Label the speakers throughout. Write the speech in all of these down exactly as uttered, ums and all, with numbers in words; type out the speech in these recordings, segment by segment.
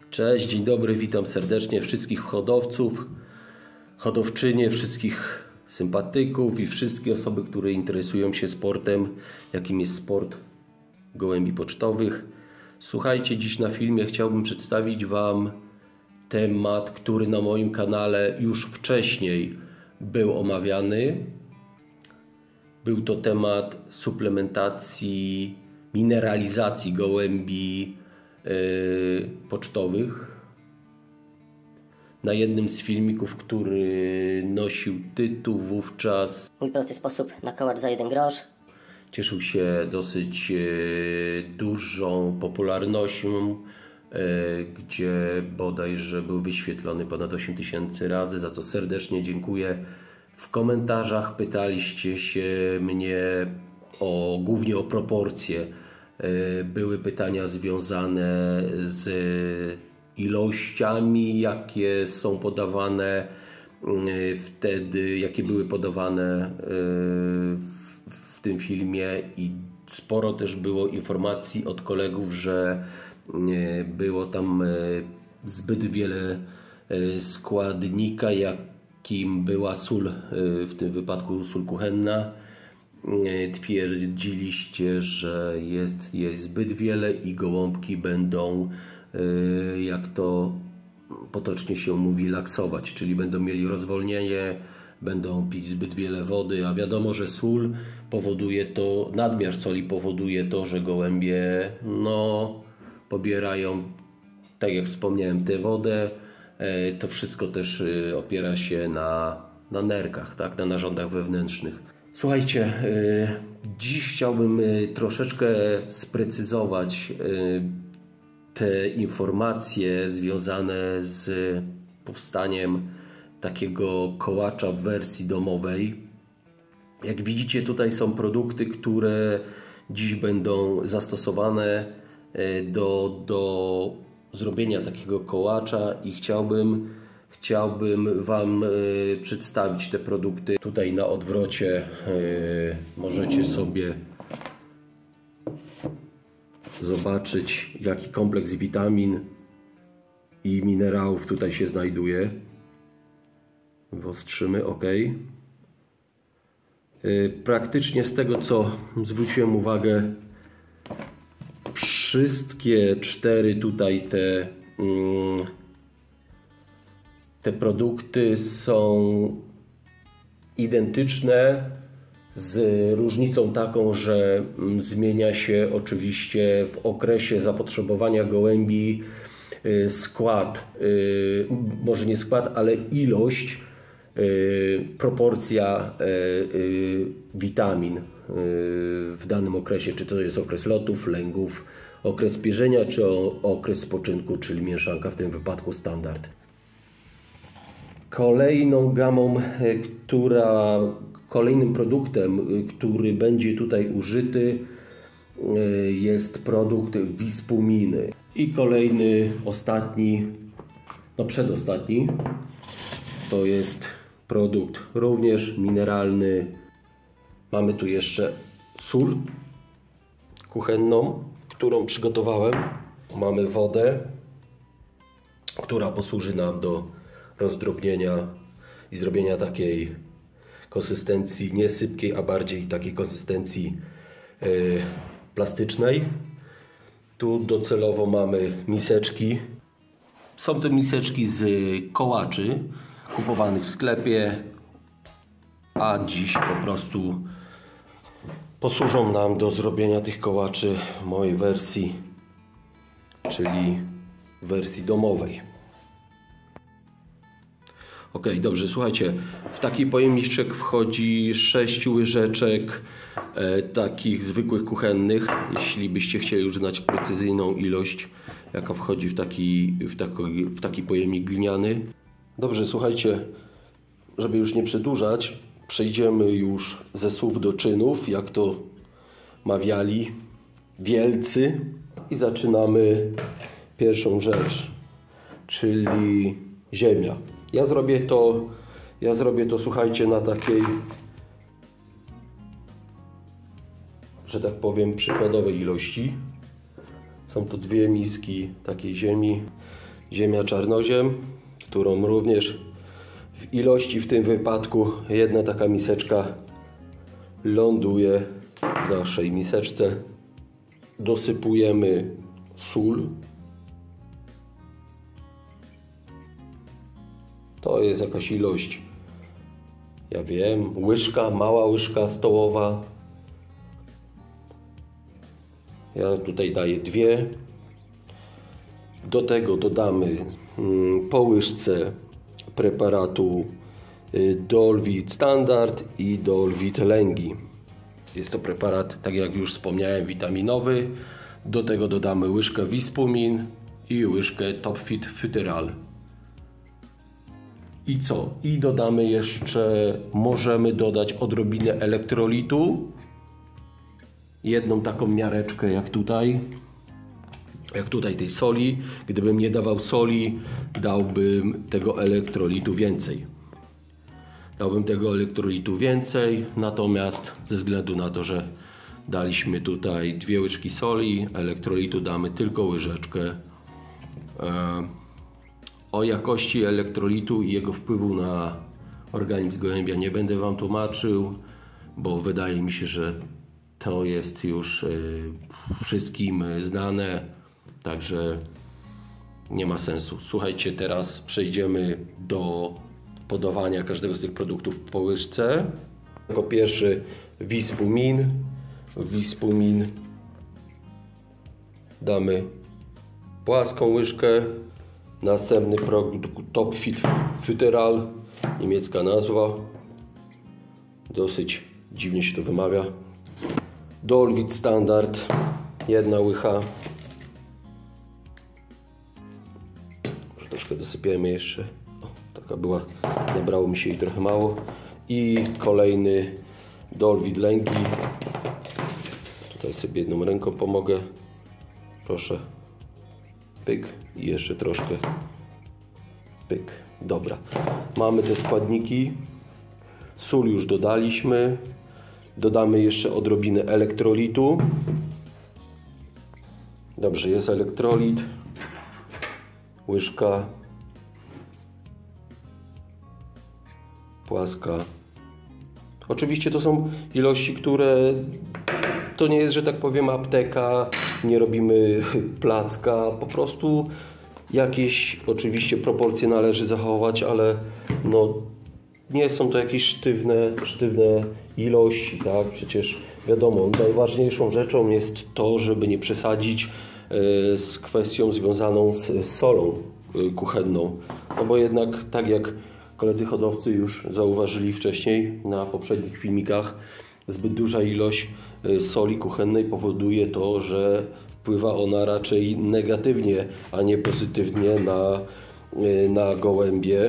Speaker 1: Cześć, dzień dobry, witam serdecznie wszystkich hodowców, hodowczynie, wszystkich sympatyków i wszystkie osoby, które interesują się sportem, jakim jest sport gołębi pocztowych. Słuchajcie, dziś na filmie chciałbym przedstawić Wam temat, który na moim kanale już wcześniej był omawiany. Był to temat suplementacji, mineralizacji gołębi Yy, pocztowych. Na jednym z filmików, który nosił tytuł wówczas
Speaker 2: Mój prosty sposób na kołacz za jeden grosz,
Speaker 1: cieszył się dosyć yy, dużą popularnością, yy, gdzie bodajże był wyświetlony ponad osiem tysięcy razy, za co serdecznie dziękuję. W komentarzach pytaliście się mnie o, głównie o proporcje. Były pytania związane z ilościami, jakie są podawane wtedy, jakie były podawane w tym filmie, i sporo też było informacji od kolegów, że było tam zbyt wiele składnika, jakim była sól, w tym wypadku sól kuchenna. Twierdziliście, że jest jej zbyt wiele i gołąbki będą, jak to potocznie się mówi, laksować, czyli będą mieli rozwolnienie, będą pić zbyt wiele wody, a wiadomo, że sól powoduje to, nadmiar soli powoduje to, że gołębie no, pobierają, tak jak wspomniałem, tę wodę. To wszystko też opiera się na, na nerkach, tak? Na narządach wewnętrznych. Słuchajcie, dziś chciałbym troszeczkę sprecyzować te informacje związane z powstaniem takiego kołacza w wersji domowej. Jak widzicie, tutaj są produkty, które dziś będą zastosowane do, do zrobienia takiego kołacza i chciałbym Chciałbym Wam y, przedstawić te produkty. Tutaj na odwrocie y, możecie sobie zobaczyć, jaki kompleks witamin i minerałów tutaj się znajduje. Wyostrzymy, ok. Y, praktycznie z tego, co zwróciłem uwagę, wszystkie cztery tutaj te y, Te produkty są identyczne, z różnicą taką, że zmienia się oczywiście w okresie zapotrzebowania gołębi skład, może nie skład, ale ilość, proporcja witamin w danym okresie, czy to jest okres lotów, lęgów, okres pierzenia, czy okres spoczynku, czyli mieszanka, w tym wypadku standard. Kolejną gamą, która, kolejnym produktem, który będzie tutaj użyty, jest produkt Wispuminy. I kolejny, ostatni, no przedostatni, to jest produkt również mineralny. Mamy tu jeszcze sól kuchenną, którą przygotowałem. Mamy wodę, która posłuży nam do rozdrobnienia i zrobienia takiej konsystencji nie sypkiej, a bardziej takiej konsystencji yy, plastycznej. Tu docelowo mamy miseczki. Są to miseczki z kołaczy kupowanych w sklepie, a dziś po prostu posłużą nam do zrobienia tych kołaczy w mojej wersji, czyli w wersji domowej. Ok, dobrze, słuchajcie, w taki pojemniczek wchodzi sześć łyżeczek e, takich zwykłych kuchennych, jeśli byście chcieli już znać precyzyjną ilość, jaka wchodzi w taki, w taki, w taki pojemnik gliniany. Dobrze, słuchajcie, żeby już nie przedłużać, przejdziemy już ze słów do czynów, jak to mawiali wielcy, i zaczynamy pierwszą rzecz, czyli ziemia. Ja zrobię to, ja zrobię to, słuchajcie, na takiej, że tak powiem, przykładowej ilości. Są to dwie miski takiej ziemi. ziemia czarnoziem, którą również w ilości w tym wypadku jedna taka miseczka ląduje w naszej miseczce. Dosypujemy sól. To jest jakaś ilość, ja wiem, łyżka, mała łyżka stołowa. Ja tutaj daję dwie. Do tego dodamy po łyżce preparatu Dolvit Standard i Dolvit Lengi. Jest to preparat, tak jak już wspomniałem, witaminowy. Do tego dodamy łyżkę Vispumin i łyżkę Topfit Futeral. I co? I dodamy jeszcze, możemy dodać odrobinę elektrolitu. Jedną taką miareczkę jak tutaj. Jak tutaj tej soli. Gdybym nie dawał soli, dałbym tego elektrolitu więcej. Dałbym tego elektrolitu więcej, natomiast ze względu na to, że daliśmy tutaj dwie łyżki soli, elektrolitu damy tylko łyżeczkę. O jakości elektrolitu i jego wpływu na organizm gołębia nie będę Wam tłumaczył, bo wydaje mi się, że to jest już wszystkim znane, także nie ma sensu. Słuchajcie, teraz przejdziemy do podawania każdego z tych produktów po łyżce. Jako pierwszy Vispumin. Vispumin damy płaską łyżkę. Następny produkt Topfit Futeral, niemiecka nazwa. Dosyć dziwnie się to wymawia. Dolvit Standard, jedna łycha. Może troszkę dosypiemy jeszcze. O, taka była, nabrało mi się jej trochę mało. I kolejny Dolvit Lengi. Tutaj sobie jedną ręką pomogę. Proszę. Pyk. I jeszcze troszkę. Pyk. Dobra. Mamy te składniki. Sól już dodaliśmy. Dodamy jeszcze odrobinę elektrolitu. Dobrze, jest elektrolit. Łyżka. Płaska. Oczywiście to są ilości, które to nie jest, że tak powiem, apteka, nie robimy placka, po prostu jakieś oczywiście proporcje należy zachować, ale no nie są to jakieś sztywne, sztywne ilości, tak? Przecież wiadomo, najważniejszą rzeczą jest to, żeby nie przesadzić z kwestią związaną z solą kuchenną, no bo jednak tak jak koledzy hodowcy już zauważyli wcześniej na poprzednich filmikach, zbyt duża ilość soli kuchennej powoduje to, że wpływa ona raczej negatywnie, a nie pozytywnie na, na gołębie.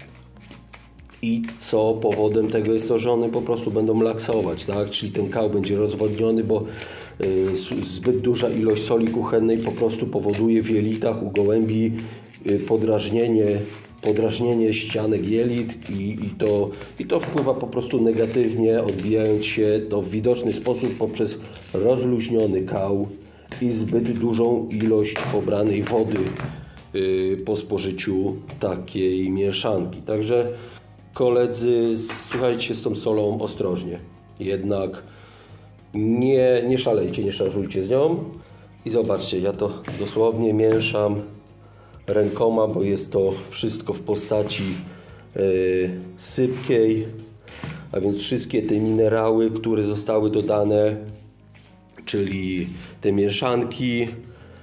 Speaker 1: I co powodem tego jest to, że one po prostu będą laksować, tak? Czyli ten kał będzie rozwodniony, bo zbyt duża ilość soli kuchennej po prostu powoduje w jelitach u gołębi podrażnienie, podrażnienie ścianek jelit i, i, to, i to wpływa po prostu negatywnie, odbijając się to w widoczny sposób poprzez rozluźniony kał i zbyt dużą ilość pobranej wody yy, po spożyciu takiej mieszanki. Także koledzy, słuchajcie, z tą solą ostrożnie. Jednak nie, nie szalejcie, nie szarżujcie z nią. I zobaczcie, ja to dosłownie mieszam rękoma, bo jest to wszystko w postaci yy, sypkiej, a więc wszystkie te minerały, które zostały dodane, czyli te mieszanki, yy,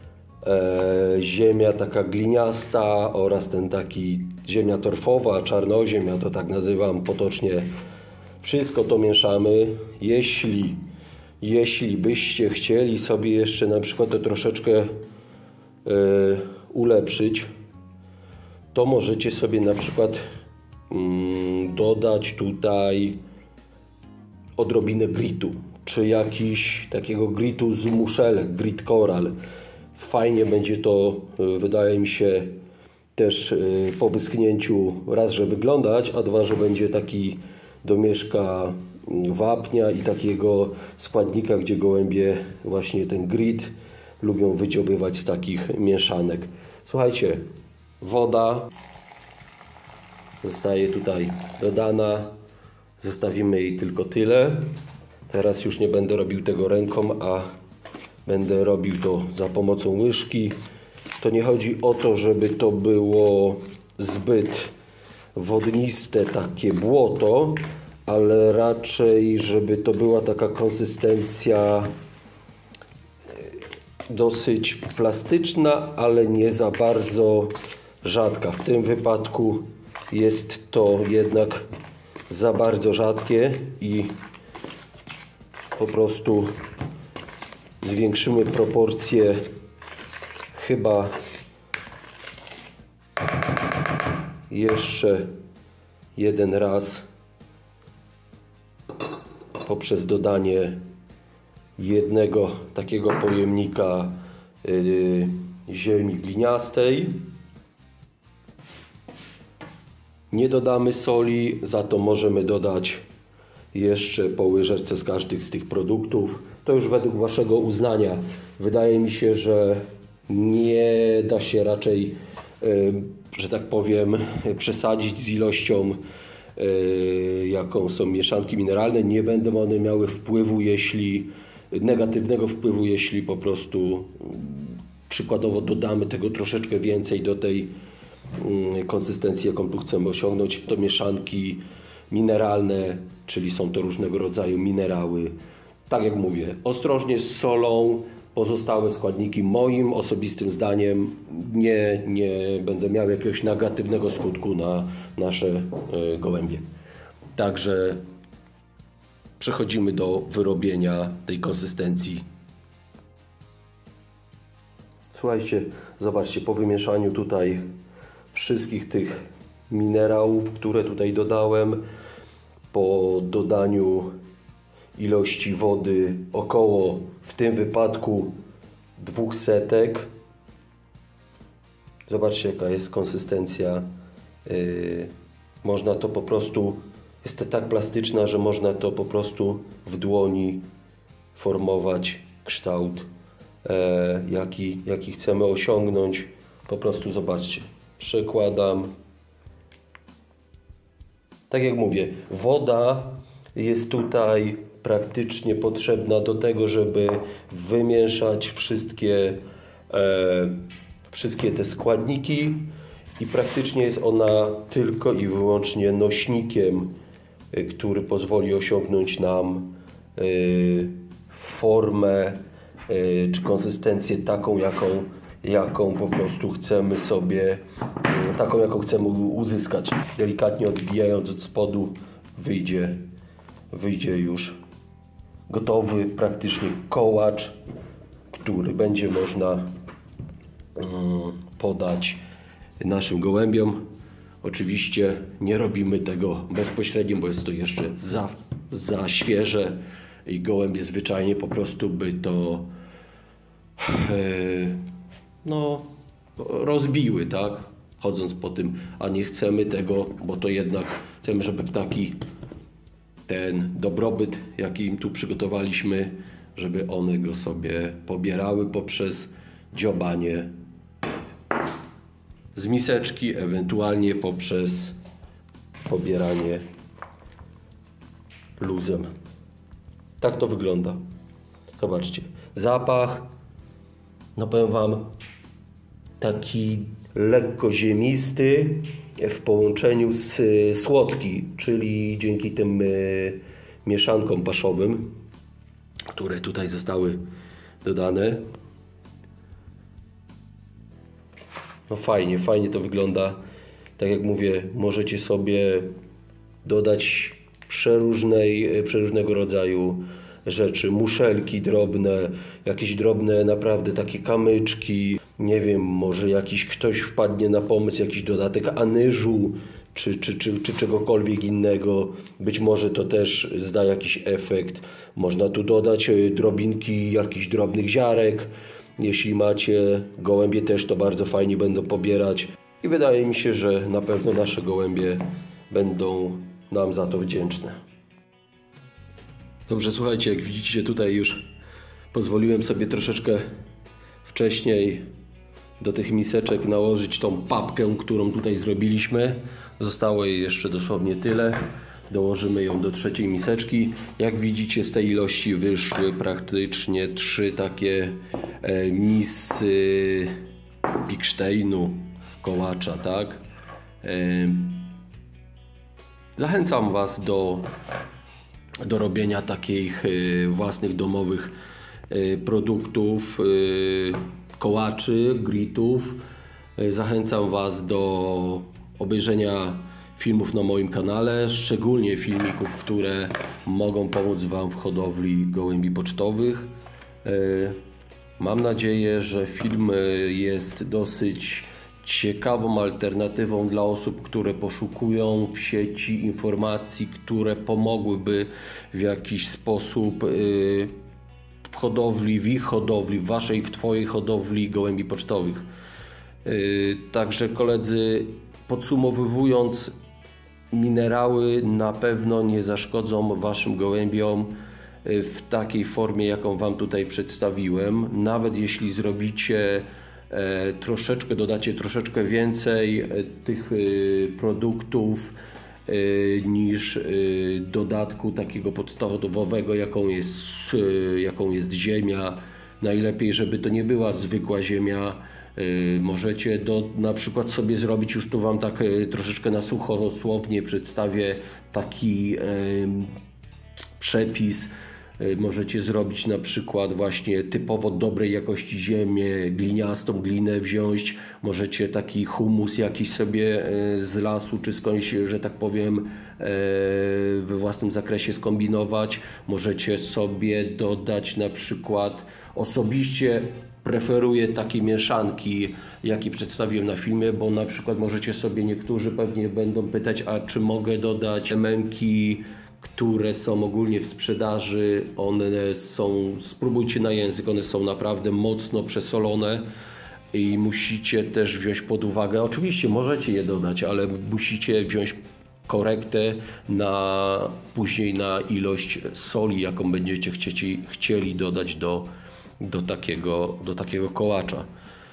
Speaker 1: ziemia taka gliniasta oraz ten taki ziemia torfowa, czarnoziem, ja to tak nazywam potocznie, wszystko to mieszamy. Jeśli, jeśli byście chcieli sobie jeszcze na przykład to troszeczkę yy, ulepszyć, to możecie sobie na przykład mm, dodać tutaj odrobinę gritu, czy jakiś takiego gritu z muszelek, grit coral. Fajnie będzie to, wydaje mi się, też po wyschnięciu raz, że wyglądać, a dwa, że będzie taki domieszka wapnia i takiego składnika, gdzie gołębie właśnie ten grit lubią wydziobywać z takich mieszanek. Słuchajcie, woda zostaje tutaj dodana. Zostawimy jej tylko tyle. Teraz już nie będę robił tego ręką, a będę robił to za pomocą łyżki. To nie chodzi o to, żeby to było zbyt wodniste, takie błoto, ale raczej, żeby to była taka konsystencja dosyć plastyczna, ale nie za bardzo rzadka. W tym wypadku jest to jednak za bardzo rzadkie i po prostu zwiększymy proporcje chyba jeszcze jeden raz poprzez dodanie jednego takiego pojemnika yy, ziemi gliniastej. Nie dodamy soli, za to możemy dodać jeszcze po łyżeczce z każdych z tych produktów. To już według waszego uznania. Wydaje mi się, że nie da się raczej, yy, że tak powiem, przesadzić z ilością, yy, jaką są mieszanki mineralne. Nie będą one miały wpływu, jeśli negatywnego wpływu, jeśli po prostu yy, przykładowo dodamy tego troszeczkę więcej do tej yy, konsystencji, jaką tu chcemy osiągnąć. To mieszanki mineralne, czyli są to różnego rodzaju minerały. Tak jak mówię, ostrożnie z solą. Pozostałe składniki moim osobistym zdaniem nie, nie będą miały jakiegoś negatywnego skutku na nasze y, gołębie. Także przechodzimy do wyrobienia tej konsystencji. Słuchajcie, zobaczcie, po wymieszaniu tutaj wszystkich tych minerałów, które tutaj dodałem, po dodaniu ilości wody około, w tym wypadku, dwóch setek. Zobaczcie, jaka jest konsystencja. Yy, można to po prostu, jest to tak plastyczna, że można to po prostu w dłoni formować kształt, e, jaki, jaki chcemy osiągnąć. Po prostu zobaczcie, przekładam. Tak jak mówię, woda jest tutaj praktycznie potrzebna do tego, żeby wymieszać wszystkie, e, wszystkie te składniki i praktycznie jest ona tylko i wyłącznie nośnikiem, y, który pozwoli osiągnąć nam y, formę y, czy konsystencję taką, jaką, jaką po prostu chcemy sobie, y, taką jaką chcemy uzyskać. Delikatnie odbijając od spodu wyjdzie, wyjdzie już gotowy praktycznie kołacz, który będzie można y, podać naszym gołębiom. Oczywiście nie robimy tego bezpośrednio, bo jest to jeszcze za, za świeże i gołębie zwyczajnie po prostu by to yy, no, rozbiły, tak? Chodząc po tym, a nie chcemy tego, bo to jednak chcemy, żeby ptaki ten dobrobyt, jaki im tu przygotowaliśmy, żeby one go sobie pobierały poprzez dziobanie z miseczki, ewentualnie poprzez pobieranie luzem. Tak to wygląda. Zobaczcie, zapach, no powiem wam, taki lekko ziemisty w połączeniu z słodki, czyli dzięki tym mieszankom paszowym, które tutaj zostały dodane. No fajnie, fajnie to wygląda. Tak jak mówię, możecie sobie dodać przeróżnej, przeróżnego rodzaju rzeczy, muszelki drobne, jakieś drobne naprawdę takie kamyczki, nie wiem, może jakiś ktoś wpadnie na pomysł, jakiś dodatek anyżu, czy, czy, czy, czy czegokolwiek innego. Być może to też zda jakiś efekt. Można tu dodać drobinki jakichś drobnych ziarek. Jeśli macie gołębie, też to bardzo fajnie będą pobierać. I wydaje mi się, że na pewno nasze gołębie będą nam za to wdzięczne. Dobrze, słuchajcie, jak widzicie, tutaj już pozwoliłem sobie troszeczkę wcześniej do tych miseczek nałożyć tą papkę, którą tutaj zrobiliśmy. Zostało jej jeszcze dosłownie tyle. Dołożymy ją do trzeciej miseczki. Jak widzicie, z tej ilości wyszły praktycznie trzy takie e, misy Bigsteinu, kołacza, tak? E, zachęcam Was do, do robienia takich e, własnych domowych e, produktów, e, kołaczy, gritów. E, zachęcam Was do obejrzenia filmów na moim kanale, szczególnie filmików, które mogą pomóc Wam w hodowli gołębi pocztowych. Mam nadzieję, że film jest dosyć ciekawą alternatywą dla osób, które poszukują w sieci informacji, które pomogłyby w jakiś sposób w hodowli, w ich hodowli, w Waszej, w Twojej hodowli gołębi pocztowych. Także koledzy, podsumowując, minerały na pewno nie zaszkodzą Waszym gołębiom w takiej formie, jaką Wam tutaj przedstawiłem. Nawet jeśli zrobicie e, troszeczkę, dodacie troszeczkę więcej e, tych e, produktów e, niż e, dodatku takiego podstawowego, jaką jest, e, jaką jest ziemia. Najlepiej, żeby to nie była zwykła ziemia. Możecie do, na przykład sobie zrobić, już tu Wam tak troszeczkę na sucho, dosłownie przedstawię taki e, przepis. Możecie zrobić na przykład właśnie typowo dobrej jakości ziemię, gliniastą glinę wziąć. Możecie taki humus jakiś sobie z lasu czy skądś, że tak powiem, we własnym zakresie skombinować. Możecie sobie dodać na przykład, osobiście preferuję takie mieszanki, jakie przedstawiłem na filmie, bo na przykład możecie sobie, niektórzy pewnie będą pytać, a czy mogę dodać memki, które są ogólnie w sprzedaży. One są, spróbujcie na język, one są naprawdę mocno przesolone i musicie też wziąć pod uwagę, oczywiście możecie je dodać, ale musicie wziąć korektę na, później na ilość soli, jaką będziecie chcieli, chcieli dodać do do takiego, do takiego kołacza.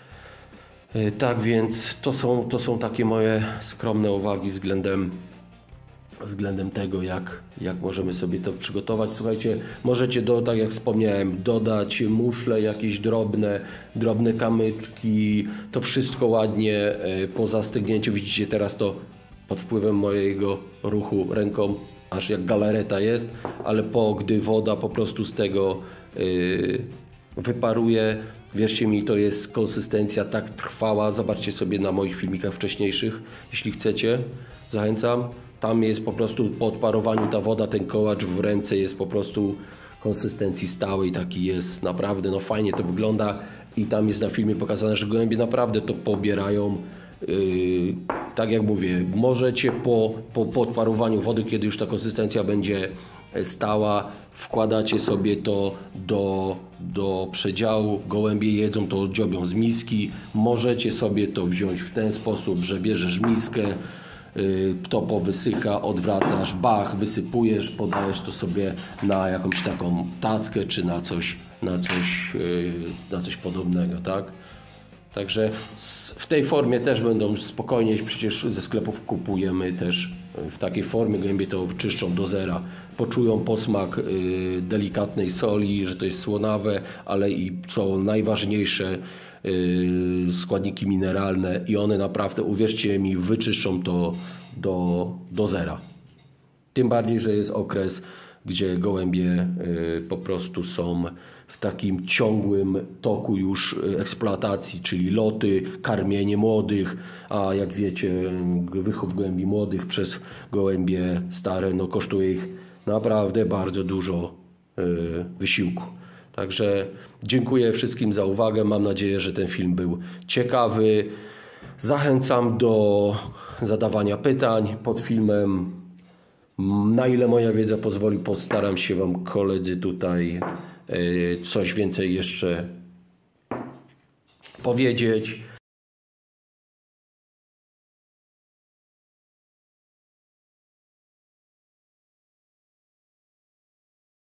Speaker 1: Tak więc to są, to są takie moje skromne uwagi względem, względem tego, jak, jak możemy sobie to przygotować. Słuchajcie, możecie, do, tak jak wspomniałem, dodać muszle jakieś drobne, drobne kamyczki, to wszystko ładnie po zastygnięciu. Widzicie teraz to pod wpływem mojego ruchu ręką, aż jak galareta jest, ale po, gdy woda po prostu z tego yy, wyparuje, wierzcie mi, to jest konsystencja tak trwała. Zobaczcie sobie na moich filmikach wcześniejszych, jeśli chcecie, zachęcam. Tam jest po prostu po odparowaniu ta woda, ten kołacz w ręce jest po prostu konsystencji stałej, taki jest naprawdę, no fajnie to wygląda i tam jest na filmie pokazane, że gołębie naprawdę to pobierają. Yy, tak jak mówię, możecie po, po, po odparowaniu wody, kiedy już ta konsystencja będzie stała, wkładacie sobie to do, do przedziału, gołębie jedzą to, dziobią z miski. Możecie sobie to wziąć w ten sposób, że bierzesz miskę, yy, to powysycha, odwracasz, bach, wysypujesz, podajesz to sobie na jakąś taką tackę czy na coś, na coś, yy, na coś podobnego, tak? Także w tej formie też będą spokojnie, przecież ze sklepów kupujemy też w takiej formie, gołębie to czyszczą do zera. Poczują posmak y, delikatnej soli, że to jest słonawe, ale i co najważniejsze, y, składniki mineralne i one naprawdę, uwierzcie mi, wyczyszczą to do, do zera. Tym bardziej, że jest okres, gdzie gołębie y, po prostu są w takim ciągłym toku już eksploatacji, czyli loty, karmienie młodych, a jak wiecie, wychów gołębi młodych przez gołębie stare no, kosztuje ich naprawdę bardzo dużo y, wysiłku. Także dziękuję wszystkim za uwagę. Mam nadzieję, że ten film był ciekawy. Zachęcam do zadawania pytań pod filmem. Na ile moja wiedza pozwoli, postaram się Wam, koledzy, tutaj coś więcej jeszcze powiedzieć.